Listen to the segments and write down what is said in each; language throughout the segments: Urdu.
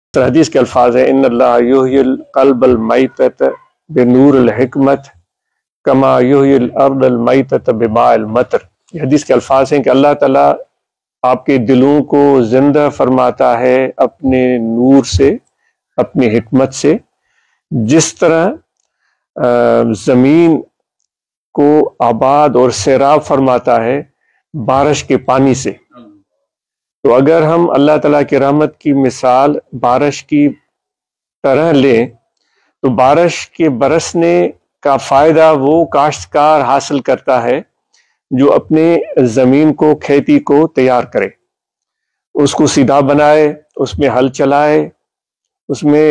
حدیث کے الفاظ ہیں ان اللہ یحیی القلب المیتۃ بنور الحکمت کما یحیی الارض المیتۃ بماء المطر۔ یہ حدیث کے الفاظ ہیں کہ اللہ تعالیٰ آپ کے دلوں کو زندہ فرماتا ہے اپنے نور سے، اپنی حکمت سے، جس طرح زمین کو آباد اور سیراب فرماتا ہے بارش کے پانی سے۔ تو اگر ہم اللہ تعالیٰ کی رحمت کی مثال بارش کی طرح لیں تو بارش کے برسنے کا فائدہ وہ کاشتکار حاصل کرتا ہے جو اپنے زمین کو، کھیتی کو تیار کرے، اس کو سیدھا بنائے، اس میں ہل چلائے، اس میں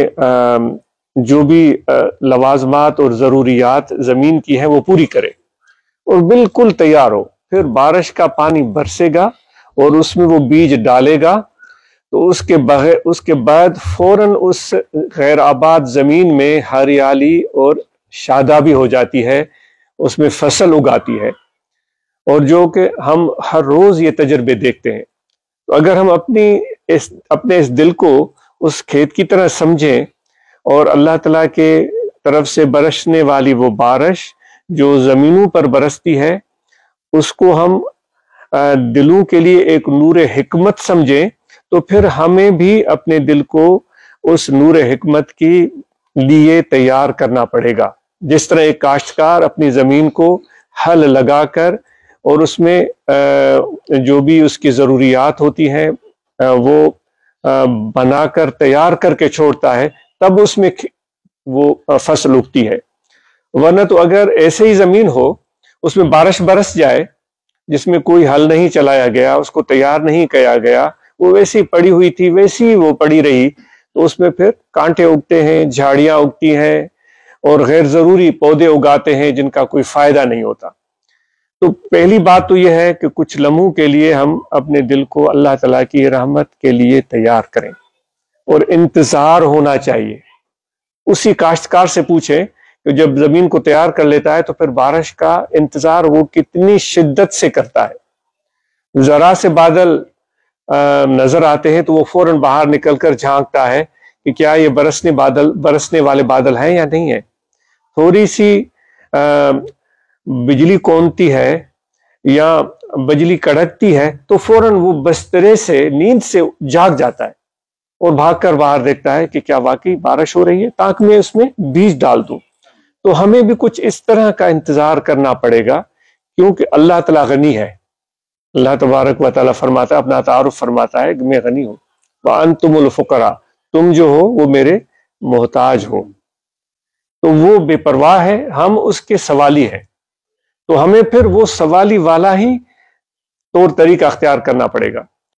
جو بھی لوازمات اور ضروریات زمین کی ہیں وہ پوری کرے اور بالکل تیار ہو۔ پھر بارش کا پانی برسے گا اور اس میں وہ بیج ڈالے گا تو اس کے بعد فوراً اس غیر آباد زمین میں ہریالی اور شادابی ہو جاتی ہے، اس میں فصل اگاتی ہے، اور جو کہ ہم ہر روز یہ تجربے دیکھتے ہیں۔ تو اگر ہم اپنے اس دل کو اس کھیت کی طرح سمجھیں اور اللہ تعالیٰ کے طرف سے برسنے والی وہ بارش جو زمینوں پر برستی ہے اس کو ہم دلوں کے لیے ایک نور حکمت سمجھیں، تو پھر ہمیں بھی اپنے دل کو اس نور حکمت کے لیے تیار کرنا پڑے گا۔ جس طرح ایک کاشتکار اپنی زمین کو ہل لگا کر اور اس میں جو بھی اس کی ضروریات ہوتی ہیں وہ بنا کر تیار کر کے چھوڑتا ہے، تب اس میں وہ فصل اگتی ہے۔ ورنہ تو اگر ایسے ہی زمین ہو، اس میں بارش برس جائے جس میں کوئی ہل نہیں چلایا گیا، اس کو تیار نہیں کیا گیا، وہ ویسی پڑی ہوئی تھی، ویسی وہ پڑی رہی، تو اس میں پھر کانٹے اگتے ہیں، جھاڑیاں اگتی ہیں اور غیر ضروری پودے اگاتے ہیں جن کا کوئی فائدہ نہیں ہوتا۔ تو پہلی بات تو یہ ہے کہ کچھ لمحوں کے لیے ہم اپنے دل کو اللہ تعالیٰ کی رحمت کے لیے تیار کریں اور انتظار ہونا چاہیے۔ اسی کاشتکار سے پوچھیں کہ جب زمین کو تیار کر لیتا ہے تو پھر بارش کا انتظار وہ کتنی شدت سے کرتا ہے۔ ذرا سے بادل نظر آتے ہیں تو وہ فوراً باہر نکل کر جھانکتا ہے کہ کیا یہ برسنے والے بادل ہیں یا نہیں ہیں۔ تھوڑی سی بجلی کونتی ہے یا بجلی کڑکتی ہے تو فوراً وہ بسترے سے، نیند سے جاگ جاتا ہے اور بھاگ کر باہر دیکھتا ہے کہ کیا واقعی بارش ہو رہی ہے تاکہ میں اس میں بیج ڈال دوں۔ تو ہمیں بھی کچھ اس طرح کا انتظار کرنا پڑے گا، کیونکہ اللہ تعالیٰ غنی ہے۔ اللہ تبارک و تعالیٰ فرماتا ہے، اپنا تعارف فرماتا ہے کہ میں غنی ہوں، وَأَنْتُمُ الْفُقَرَاء، تم جو ہو وہ میرے محتاج ہو۔ تو وہ بے پرواہ ہے، ہم اس کے سوالی ہیں، تو ہمیں پھر وہ سوالی والا ہی طور طریقہ اختیار کرنا پڑے گا۔